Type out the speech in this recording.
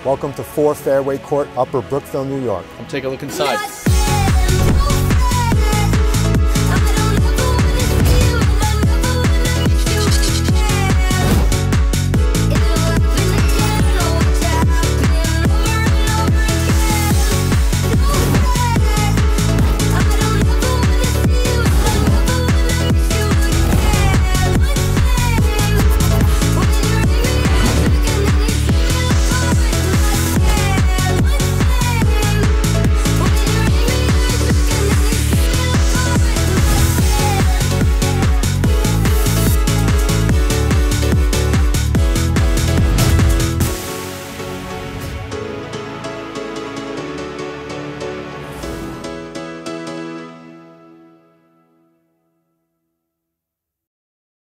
Welcome to 4 Fairway Court, Upper Brookville, New York. Come take a look inside.